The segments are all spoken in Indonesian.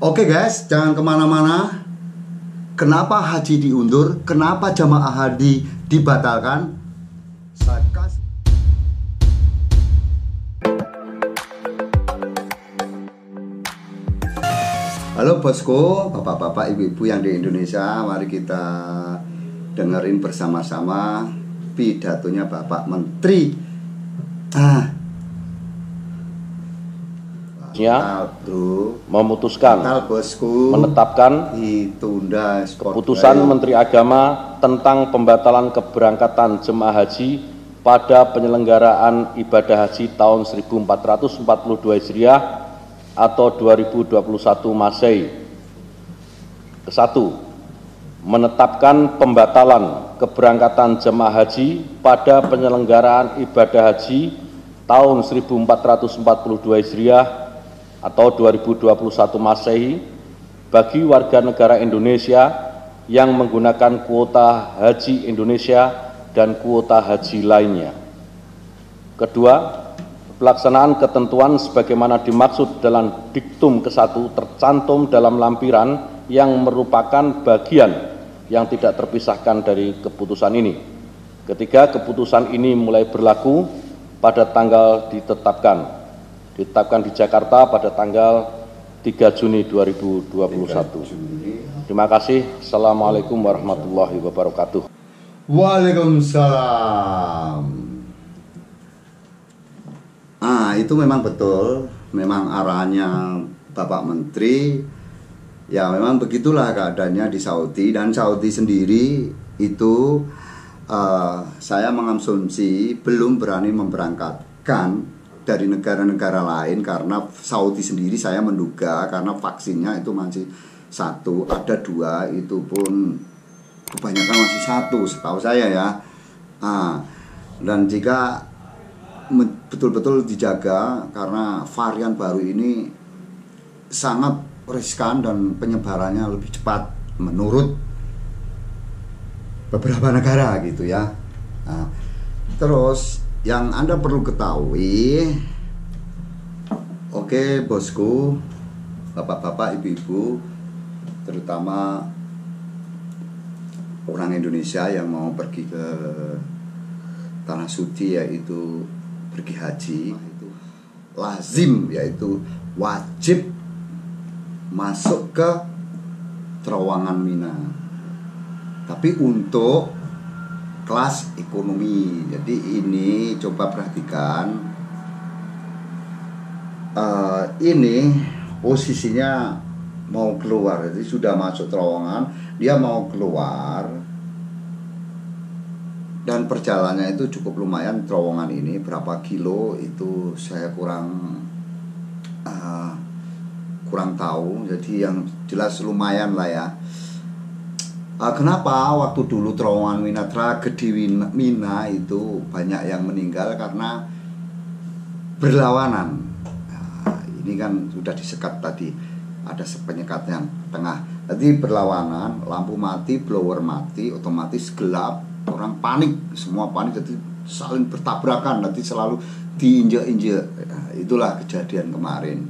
Oke guys, jangan kemana-mana. Kenapa haji diundur? Kenapa jamaah haji dibatalkan? Saya kasih. Halo bosku, bapak-bapak, ibu-ibu yang di Indonesia. Mari kita dengerin bersama-sama pidatonya Bapak Menteri. Memutuskan menetapkan ditunda keputusan Menteri Agama tentang pembatalan keberangkatan jemaah haji pada penyelenggaraan ibadah haji tahun 1442 Hijriah atau 2021 Masehi. Kesatu, menetapkan pembatalan keberangkatan jemaah haji pada penyelenggaraan ibadah haji tahun 1442 Hijriah atau 2021 Masehi bagi warga negara Indonesia yang menggunakan kuota haji Indonesia dan kuota haji lainnya. Kedua, pelaksanaan ketentuan sebagaimana dimaksud dalam diktum ke-1 tercantum dalam lampiran yang merupakan bagian yang tidak terpisahkan dari keputusan ini. Ketika keputusan ini mulai berlaku pada tanggal ditetapkan di Jakarta pada tanggal 3 Juni 2021. Terima kasih. Assalamualaikum warahmatullahi wabarakatuh. Waalaikumsalam. Itu memang betul, memang arahannya Bapak Menteri. Ya memang begitulah keadaannya di Saudi, dan Saudi sendiri itu saya mengasumsi belum berani memberangkatkan dari negara-negara lain, karena Saudi sendiri saya menduga karena vaksinnya itu masih satu, ada dua, itu pun kebanyakan masih satu setahu saya ya. Dan jika betul-betul dijaga, karena varian baru ini sangat riskan dan penyebarannya lebih cepat menurut beberapa negara gitu ya. Terus yang Anda perlu ketahui, oke bosku, bapak-bapak, ibu-ibu, terutama orang Indonesia yang mau pergi ke tanah suci, yaitu pergi haji, itu lazim, yaitu wajib masuk ke terowongan Mina. Tapi untuk kelas ekonomi. Jadi ini coba perhatikan, ini posisinya mau keluar, jadi sudah masuk terowongan, dia mau keluar, dan perjalanannya itu cukup lumayan. Terowongan ini berapa kilo itu saya kurang tahu, jadi yang jelas lumayan lah ya. Kenapa waktu dulu terowongan Mina, tragedi Mina itu banyak yang meninggal karena berlawanan. Ini kan sudah disekat tadi, ada penyekat yang tengah. Tadi berlawanan, lampu mati, blower mati, otomatis gelap, orang panik, semua panik, jadi saling bertabrakan, nanti selalu diinjak-injak. Itulah kejadian kemarin.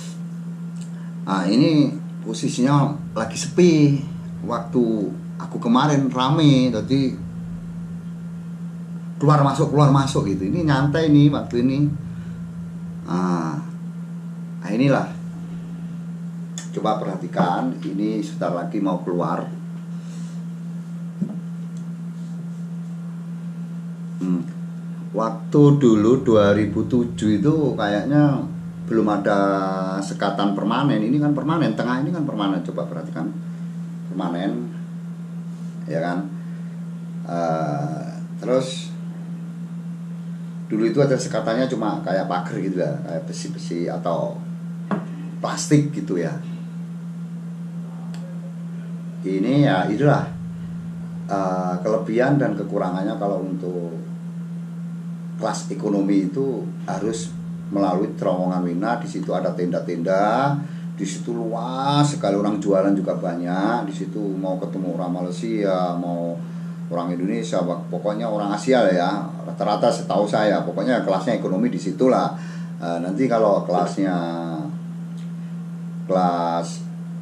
Ini posisinya lagi sepi. Waktu aku kemarin rame, jadi keluar masuk gitu. Ini nyantai nih waktu ini. Inilah, coba perhatikan, ini sebentar lagi mau keluar. Waktu dulu 2007 itu kayaknya belum ada sekatan permanen. Ini kan permanen, tengah ini kan permanen. Coba perhatikan, permanen, ya kan. Terus dulu itu ada sekatannya cuma kayak pagar gitu ya, kayak besi-besi atau plastik gitu ya. Ini ya itulah kelebihan dan kekurangannya kalau untuk kelas ekonomi itu harus melalui terowongan Mina. Di situ ada tenda-tenda, di situ luas sekali, orang jualan juga banyak. Di situ mau ketemu orang Malaysia, mau orang Indonesia, pokoknya orang Asia ya, rata-rata setahu saya. Pokoknya kelasnya ekonomi di situlah. Nanti kalau kelas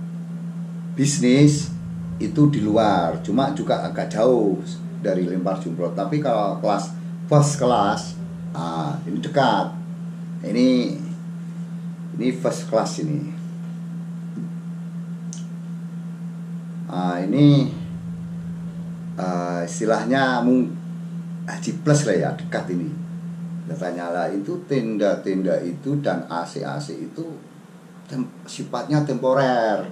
bisnis itu di luar, cuma juga agak jauh dari Lempar Jumprot. Tapi kalau kelas first class, ini dekat. Ini first class ini. Ini istilahnya Haji Plus lah ya, dekat ini. Katanya lah itu tenda-tenda itu dan AC-AC itu sifatnya temporer.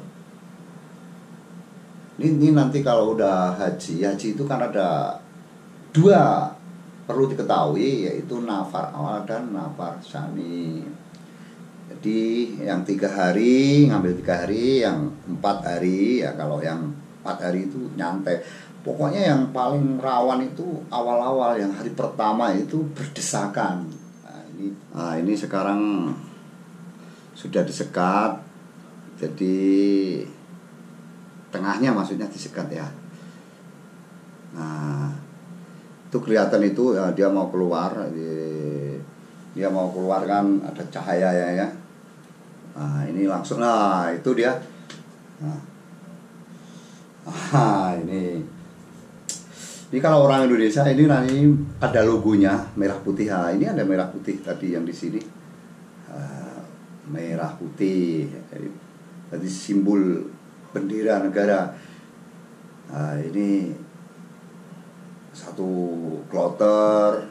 Ini nanti kalau udah haji itu kan ada dua perlu diketahui, yaitu nafar awal dan nafar tsani. Jadi yang 3 hari ngambil 3 hari, yang 4 hari ya, kalau yang 4 hari itu nyantai. Pokoknya yang paling rawan itu awal-awal, yang hari pertama itu berdesakan. Ini sekarang sudah disekat, jadi tengahnya maksudnya disekat ya. Nah, itu kelihatan itu ya, dia mau keluar, kan ada cahaya ya. Nah, ini langsung, nah itu dia. Ini kalau orang Indonesia ini nanti ada logonya merah putih. Ini ada merah putih tadi yang di sini. Merah putih. Jadi simbol bendera negara. Ini satu kloter.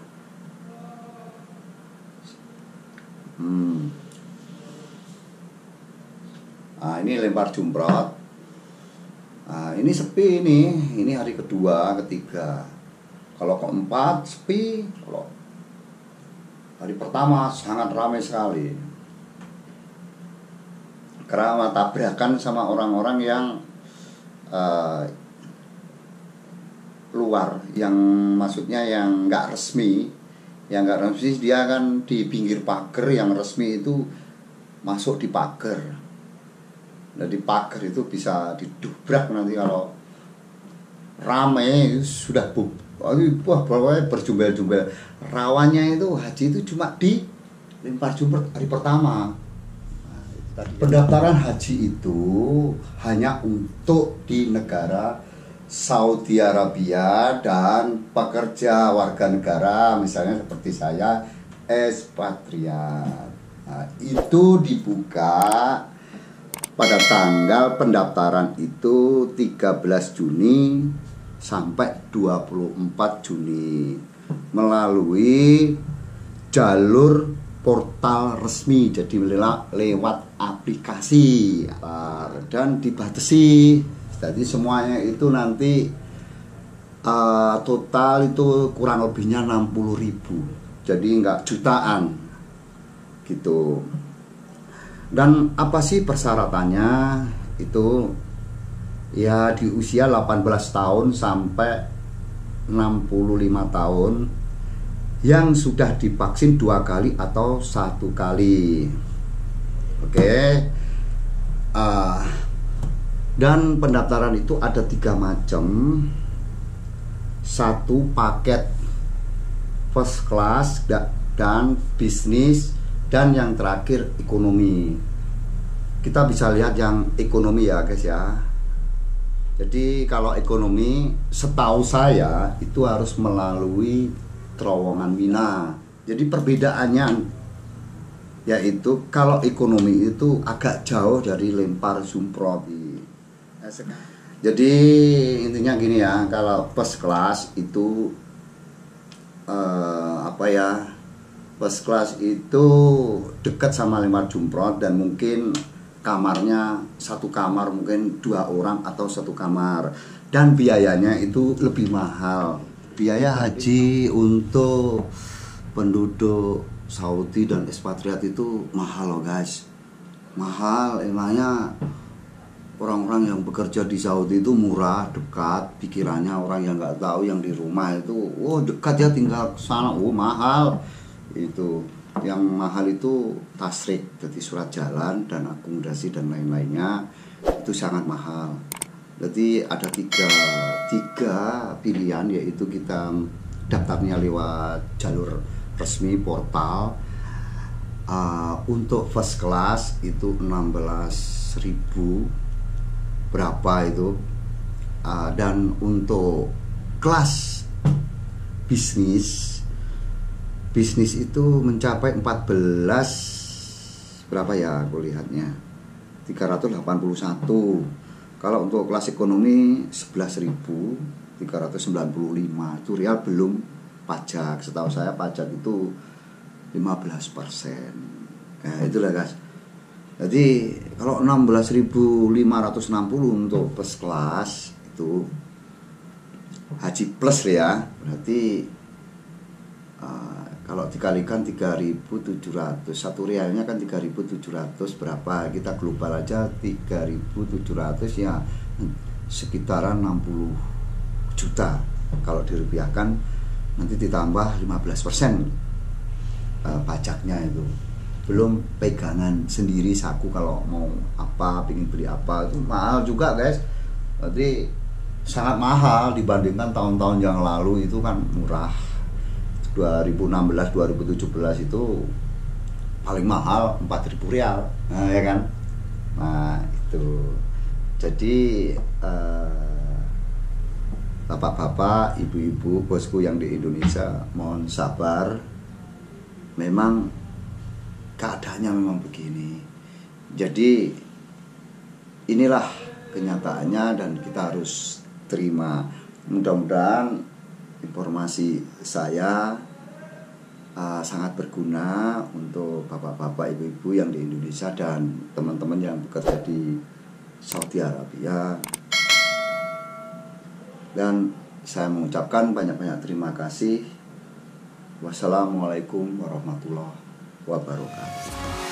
Ini Lempar Jumprot. Ini sepi ini hari kedua, ketiga. Kalau keempat sepi, kalau hari pertama sangat ramai sekali. Karena tabrakan sama orang-orang yang luar, yang maksudnya yang nggak resmi. Yang nggak resmi dia kan di pinggir pagar, yang resmi itu masuk di pagar. Nah, di pagar itu bisa didobrak nanti kalau ramai sudah pokoknya berjumbel-jumbel. Rawannya itu haji itu cuma di Lempar Jumprot hari pertama. Pendaftaran haji itu hanya untuk di negara Saudi Arabia dan pekerja warga negara, misalnya seperti saya, ekspatriat. Itu dibuka pada tanggal pendaftaran itu 13 Juni sampai 24 Juni melalui jalur portal resmi, jadi lewat aplikasi dan dibatasi. Jadi semuanya itu nanti total itu kurang lebihnya 60.000, jadi nggak jutaan gitu. Dan apa sih persyaratannya? Itu ya di usia 18 tahun sampai 65 tahun yang sudah divaksin 2 kali atau 1 kali. Oke. Dan pendaftaran itu ada 3 macam. 1 paket first class dan bisnis, dan yang terakhir ekonomi. Kita bisa lihat yang ekonomi ya guys ya. Jadi kalau ekonomi setahu saya itu harus melalui terowongan Mina. Jadi perbedaannya yaitu kalau ekonomi itu agak jauh dari Lempar Jumprot. Jadi intinya gini ya, kalau first class itu first class itu dekat sama Lempar Jumprot, dan mungkin kamarnya 1 kamar mungkin 2 orang atau 1 kamar, dan biayanya itu lebih mahal. Biaya haji untuk penduduk Saudi dan ekspatriat itu mahal loh guys, mahal. Emangnya orang-orang yang bekerja di Saudi itu murah, dekat. Pikirannya orang yang nggak tahu, yang di rumah itu dekat ya, tinggal ke sana, mahal. Itu yang mahal itu tasrik, jadi surat jalan dan akomodasi dan lain-lainnya itu sangat mahal. Jadi ada tiga pilihan, yaitu kita daftarnya lewat jalur resmi portal. Untuk first class itu 16.000 berapa itu. Dan untuk kelas bisnis itu mencapai 14 berapa ya aku lihatnya, 381. Kalau untuk kelas ekonomi 11.395 itu real, belum pajak. Setahu saya pajak itu 15%. Nah itulah guys. Jadi kalau 16.560 untuk first class itu haji plus ya, berarti kalau dikalikan 3.700, satu realnya kan 3.700 berapa, kita global aja 3.700 ya, sekitaran 60 juta. Kalau dirupiahkan nanti ditambah 15% pajaknya itu. Belum pegangan sendiri saku kalau mau apa, pengen beli apa, itu mahal juga guys. Berarti sangat mahal dibandingkan tahun-tahun yang lalu, itu kan murah. 2016 2017 itu paling mahal 4.000 real, nah ya kan. Nah itu jadi bapak-bapak, ibu-ibu, bosku yang di Indonesia, mohon sabar. Memang keadaannya memang begini. Jadi inilah kenyataannya dan kita harus terima. Mudah-mudahan informasi saya sangat berguna untuk bapak-bapak, ibu-ibu yang di Indonesia dan teman-teman yang bekerja di Saudi Arabia. Dan saya mengucapkan banyak-banyak terima kasih. Wassalamualaikum warahmatullahi wabarakatuh.